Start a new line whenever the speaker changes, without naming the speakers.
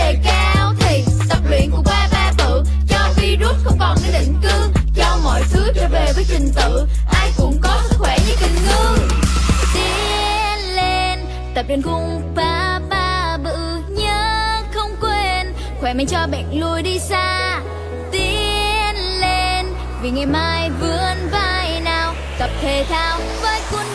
đề cao thì tập luyện cùng ba ba bự, cho virus không còn nơi định cư, cho mọi thứ trở về với trình tự, ai cũng có sức khỏe như kình ngư. Tiến lên tập luyện cùng ba ba bự, nhớ không quên khỏe mạnh cho bệnh lùi đi xa. Tiến lên vì ngày mai vươn vai nào, tập thể thao với cuốn